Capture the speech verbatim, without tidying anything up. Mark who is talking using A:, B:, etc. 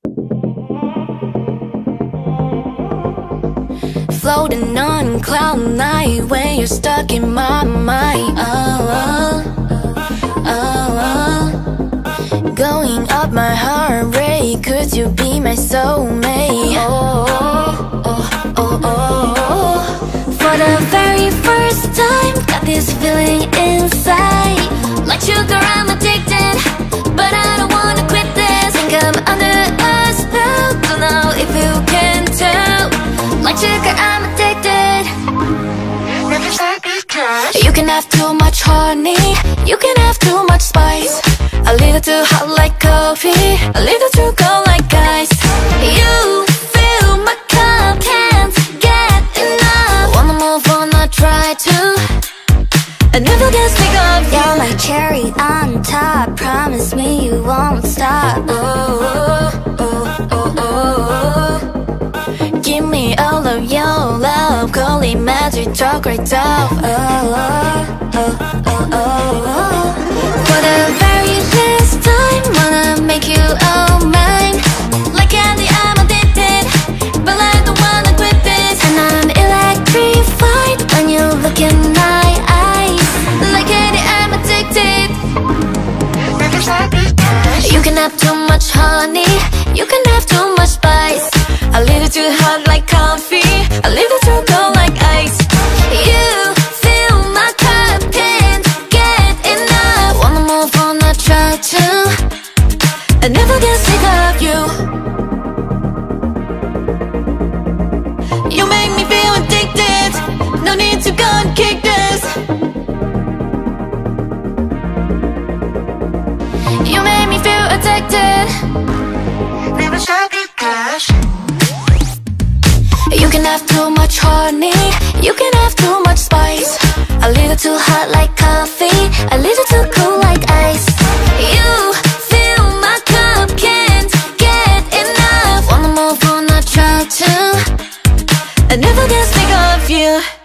A: Floating on cloud nine when you're stuck in my mind. Oh, oh, oh. Going up my heart rate, could you be my soulmate? Oh, oh, oh, oh, oh. For the very first time, got this feeling inside. Like sugar, I'm addicted, but I don't wanna quit this. Think I'm under a spell, don't know if you can tell. Like sugar, I'm addicted. You can have too much honey, you can have too much spice. A little too hot like coffee, a little too cold like ice. You fill my cup, can't get enough. Wanna move on, I try to, I never get sick of you. You're my cherry on top, promise me you won't stop. Oh, oh, oh, oh. Give me all of your love, call it magic, chocolate top. Oh, oh, oh, oh, oh, oh. For the very last time, wanna make you all mine. Like candy, I'm addicted, but I don't wanna quit this. And I'm electrified when you look in my eyes. Like candy, I'm addicted. You can have too much honey, you can have too much spice. A little too hot like coffee, a little too cold like ice. You fill my cup, can't get enough. Wanna move on, I try to, I never get sick of you. You make me feel addicted, no need to go and kick this. You make me feel addicted, never stop it, crash. You can have too much honey, you can have too much spice. A little too hot like coffee, a little too cool like ice. You fill my cup, can't get enough. Wanna move on, I try to, I never get sick of you.